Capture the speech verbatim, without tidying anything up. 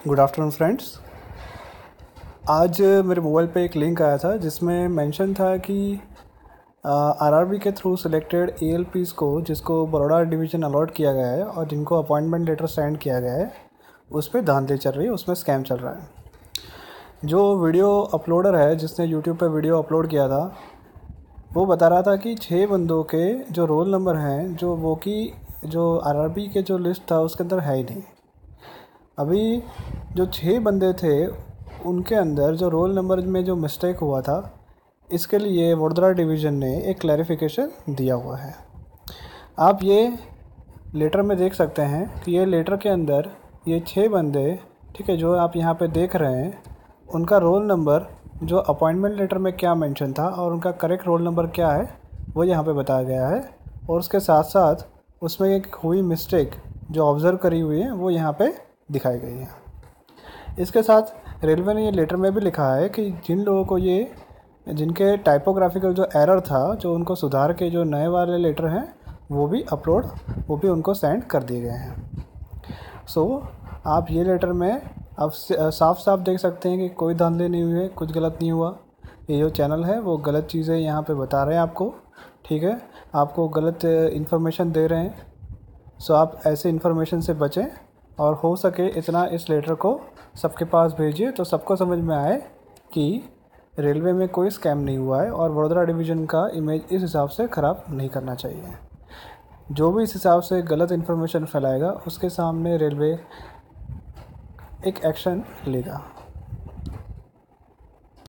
Good afternoon friends. आज मेरे mobile पे एक लिंक आया था जिसमें मेंशन था कि आरआरबी के थ्रू सिलेक्टेड एएलपीस को जिसको बड़ौदा डिवीज़न अलॉट किया गया है और जिनको अपॉइंटमेंट लेटर सेंड किया गया है उस पर धांधली चल रही है, उसमें स्कैम चल रहा है। जो वीडियो अपलोडर है जिसने यूट्यूब पे वीडियो अपलोड किया था वो बता रहा था कि छः बंदों के जो रोल नंबर हैं जो वो कि जो आरआरबी के जो लिस्ट था उसके अंदर है ही नहीं। अभी जो छः बंदे थे उनके अंदर जो रोल नंबर में जो मिस्टेक हुआ था इसके लिए वडोदरा डिवीज़न ने एक क्लैरिफिकेशन दिया हुआ है। आप ये लेटर में देख सकते हैं कि ये लेटर के अंदर ये छः बंदे, ठीक है, जो आप यहाँ पे देख रहे हैं उनका रोल नंबर जो अपॉइंटमेंट लेटर में क्या मेंशन था और उनका करेक्ट रोल नंबर क्या है वो यहाँ पे बताया गया है। और उसके साथ साथ उसमें एक हुई मिस्टेक जो ऑब्ज़र्व करी हुई है वो यहाँ पे दिखाई गई है। इसके साथ रेलवे ने ये लेटर में भी लिखा है कि जिन लोगों को ये जिनके टाइपोग्राफिकल जो एरर था जो उनको सुधार के जो नए वाले लेटर हैं वो भी अपलोड वो भी उनको सेंड कर दिए गए हैं। सो so, आप ये लेटर में आप साफ साफ देख सकते हैं कि कोई धांधली नहीं हुई है, कुछ गलत नहीं हुआ। ये जो चैनल है वो गलत चीज़ें यहाँ पे बता रहे हैं आपको, ठीक है, आपको गलत इन्फॉर्मेशन दे रहे हैं। सो so, आप ऐसे इन्फॉर्मेशन से बचें और हो सके इतना इस लेटर को सबके पास भेजिए तो सबको समझ में आए कि रेलवे में कोई स्कैम नहीं हुआ है और वडोदरा डिवीज़न का इमेज इस हिसाब से ख़राब नहीं करना चाहिए। जो भी इस हिसाब से गलत इन्फॉर्मेशन फैलाएगा उसके सामने रेलवे एक एक्शन लेगा।